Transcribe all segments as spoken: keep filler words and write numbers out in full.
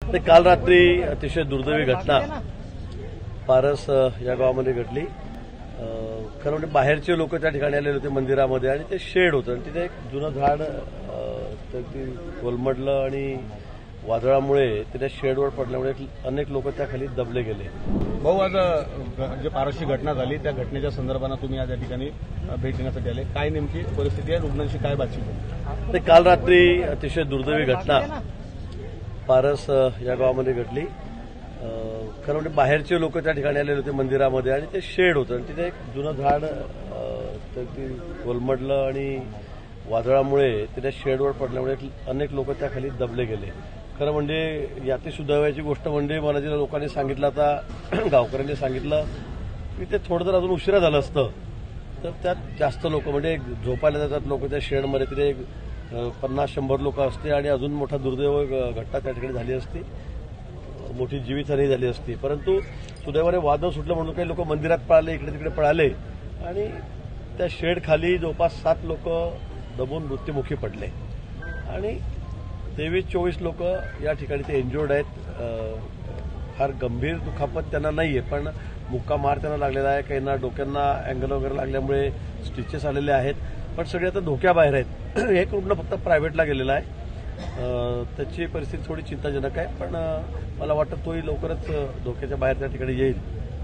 ते काल रात्री अतिशय दुर्दैवी घटना पारस या गावामध्ये घडली। खरं म्हणजे बाहेरचे लोक त्या ठिकाणी आलेले होते मंदिरामध्ये आणि ते शेड होतं आणि तिथे एक जुनं झाड तर ती कोलमडलं आणि वादळामुळे ते त्या शेडवर पडल्यामुळे अनेक लोक त्याखाली दबले गेले। भाऊ, आज जे पारसची घटना झाली त्या घटनेच्या संदर्भात तुम्ही आज या ठिकाणी भेट देण्यासाठी आले, काय नेमकी परिस्थिती आहे, रुग्णांशी काय बातचीत? ते काल रात्री अतिशय दुर्दैवी घटना पारस या गावामध्ये घडली। खरं म्हणजे बाहेरचे लोक त्या ठिकाणी आलेले होते मंदिरामध्ये आणि ते शेड होतं आणि तिथे एक जुनं झाड तर ती कोलमडलं आणि वादळामुळे ते त्या शेडवर पडल्यामुळे अनेक लोक त्याखाली दबले गेले। खरं म्हणजे याती सुदैवाची गोष्ट म्हणजे मला ज्या लोकांनी सांगितलं, आता गावकऱ्यांनी सांगितलं की ते थोडं जर अजून उशिरा झालं असतं तर त्यात जास्त लोक म्हणजे झोपायला जातात लोक त्या शेडमध्ये, तिथे एक पन्नास शंभर लोक असते आणि अजून मोठा दुर्दैव घटना त्या ठिकाणी झाली असती, मोठी जीवितहानी झाली असती। परंतु सुदैवाने वादळ सुटलं म्हणून काही लोक मंदिरात पळाले, इकडे तिकडे पळाले आणि त्या शेड खाली जवळपास सात लोक दबून मृत्युमुखी पडले आणि तेवीस चोवीस लोक या ठिकाणी ते इंज्युर्ड आहेत। फार गंभीर दुखापत त्यांना नाहीये, पण मुक्का मार त्यांना लागलेला आहे, काहींना डोक्यांना अँगल वगैरे लागल्यामुळे स्टिचेस आलेले आहेत, पण सगळे आता धोक्याबाहेर आहेत। एक रुग्ण फक्त प्रायव्हेटला गेलेला आहे, त्याची परिस्थिती थोडी चिंताजनक आहे, पण मला वाटतं तोही लवकरच धोक्याच्या बाहेर त्या ठिकाणी येईल।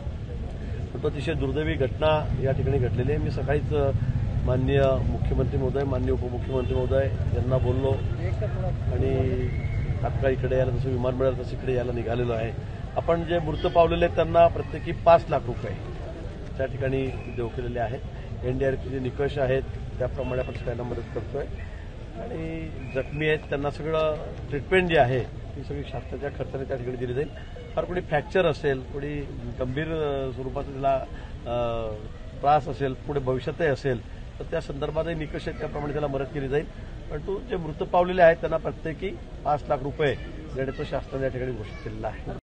पण अतिशय दुर्दैवी घटना या ठिकाणी घडलेली आहे। मी सकाळीच माननीय मुख्यमंत्री महोदय, माननीय उपमुख्यमंत्री महोदय यांना बोललो आणि तात्काळ इकडे यायला, जसं विमान मिळालं तसं इकडे यायला निघालेलो आहे। आपण जे मृत पावलेले आहेत त्यांना प्रत्येकी पाच लाख रुपये त्या ठिकाणी देऊ केलेले आहेत। एनडीआरएफचे जे निकष आहेत त्याप्रमाणे आपण सगळ्यांना मदत करतोय आणि जखमी आहेत त्यांना सगळं ट्रीटमेंट जी आहे ती सगळी शासनाच्या खर्चाने त्या ठिकाणी दिली जाईल। फार कोणी फ्रॅक्चर असेल, कोणी गंभीर स्वरूपाचा त्याला त्रास असेल, पुढे भविष्यातही असेल तर त्या संदर्भातही निकष आहेत त्याप्रमाणे त्याला मदत केली जाईल। परंतु जे मृत पावलेले आहेत त्यांना प्रत्येकी पाच लाख रुपये देण्याचं शासनाने या ठिकाणी घोषित केलेलं आहे।